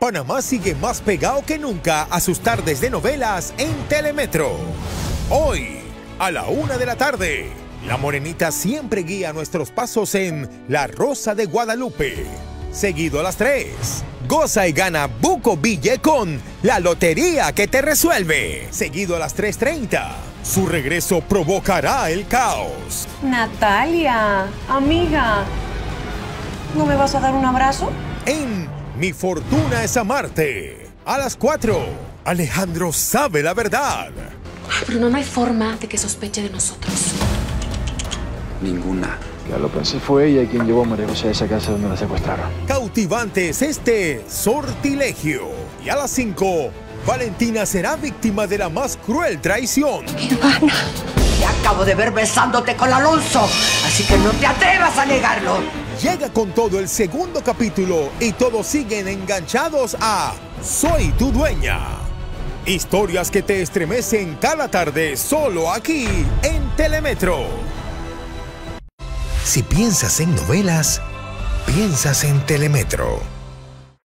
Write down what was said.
Panamá sigue más pegado que nunca a sus tardes de novelas en Telemetro. Hoy, a la 1 de la tarde, la Morenita siempre guía nuestros pasos en La Rosa de Guadalupe. Seguido a las 3, goza y gana Buco Ville con La Lotería que te resuelve. Seguido a las 3:30, su regreso provocará el caos. Natalia, amiga, ¿no me vas a dar un abrazo? En Mi Fortuna es Amarte, a las 4, Alejandro sabe la verdad. Ay, Bruno, no hay forma de que sospeche de nosotros. Ninguna. Ya lo pensé, fue ella quien llevó a María José a esa casa donde la secuestraron. Cautivantes sortilegio. Y a las 5, Valentina será víctima de la más cruel traición. Ivana. Te acabo de ver besándote con Alonso, así que no te atrevas a negarlo. Llega con todo el segundo capítulo y todos siguen enganchados a Soy tu dueña. Historias que te estremecen cada tarde solo aquí en Telemetro. Si piensas en novelas, piensas en Telemetro.